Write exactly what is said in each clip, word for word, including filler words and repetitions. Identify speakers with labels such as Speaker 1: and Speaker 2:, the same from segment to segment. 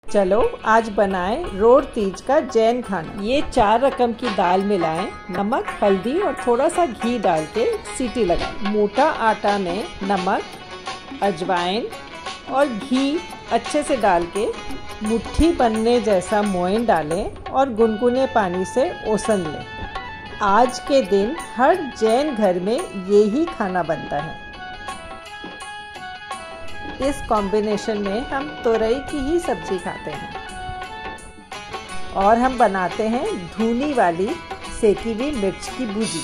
Speaker 1: चलो आज बनाएं रोड तीज का जैन खाना। ये चार रकम की दाल मिलाएं, नमक, हल्दी और थोड़ा सा घी डाल के सीटी लगाएं। मोटा आटा में नमक, अजवाइन और घी अच्छे से डाल के मुट्ठी बनने जैसा मोयन डालें और गुनगुने पानी से ओसन लें। आज के दिन हर जैन घर में ये ही खाना बनता है। इस कॉम्बिनेशन में हम तोरई की ही सब्जी खाते हैं और हम बनाते हैं धुनी वाली सेकी हुई मिर्च की भुजी।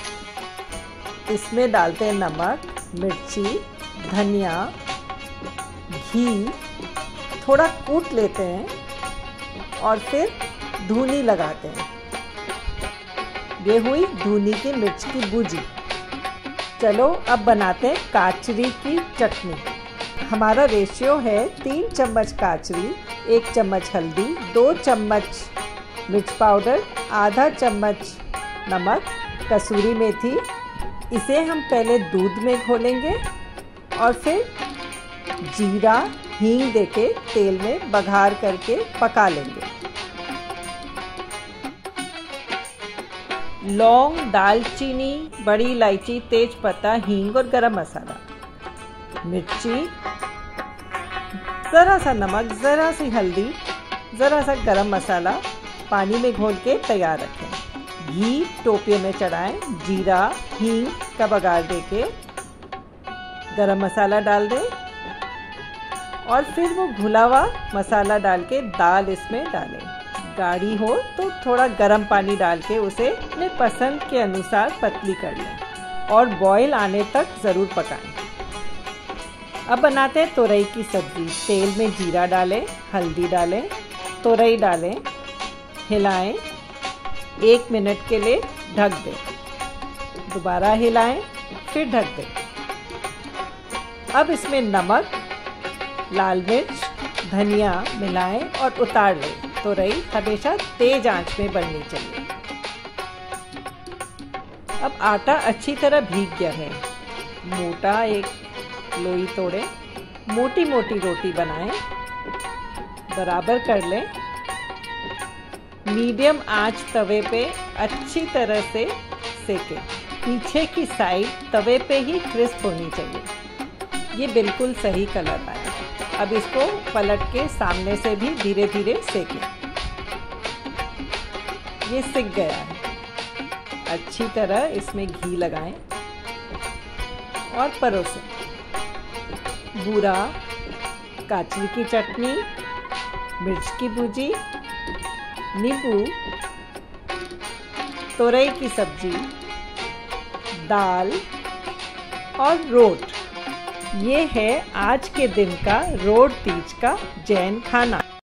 Speaker 1: इसमें डालते हैं नमक, मिर्ची, धनिया, घी, थोड़ा कूट लेते हैं और फिर धुनी लगाते हैं। ये हुई धुनी की मिर्च की भुजी। चलो अब बनाते हैं काचरी की चटनी। हमारा रेशियो है तीन चम्मच काचरी, एक चम्मच हल्दी, दो चम्मच मिर्च पाउडर, आधा चम्मच नमक, कसूरी मेथी। इसे हम पहले दूध में घोलेंगे और फिर जीरा, हींग देके तेल में बघार करके पका लेंगे। लौंग, दालचीनी, बड़ी इलायची, तेज पत्ता, हींग और गरम मसाला, मिर्ची, ज़रा सा नमक, ज़रा सी हल्दी, ज़रा सा गरम मसाला पानी में घोल के तैयार रखें। घी टोपिये में चढ़ाएं, जीरा, हींग का बघार देके गरम मसाला डाल दें और फिर वो घुला हुआ मसाला डाल के दाल इसमें डालें। गाढ़ी हो तो थोड़ा गर्म पानी डाल के उसे अपने पसंद के अनुसार पतली कर लें और बॉईल आने तक ज़रूर पकाएं। अब बनाते हैं तोरई की सब्ज़ी। तेल में जीरा डालें, हल्दी डालें, तोरई डालें, हिलाएं, एक मिनट के लिए ढक दें, दोबारा हिलाएं, फिर ढक दें। अब इसमें नमक, लाल मिर्च, धनिया मिलाएं और उतार लें। तोरई हमेशा तेज आंच में बननी चाहिए। अब आटा अच्छी तरह भीग गया है। मोटा एक लोई तोड़ें, मोटी मोटी रोटी बनाएं, बराबर कर लें। मीडियम आंच तवे पे अच्छी तरह से सेकें। पीछे की साइड तवे पे ही क्रिस्प होनी चाहिए। ये बिल्कुल सही कलर आया। अब इसको पलट के सामने से भी धीरे धीरे सेकें। ये सिक गया है। अच्छी तरह इसमें घी लगाएं और परोसें। बूरा, काचरी की चटनी, मिर्च की भुजी, नींबू, तोरई की सब्जी, दाल और रोट। ये है आज के दिन का रोड तीज का जैन खाना।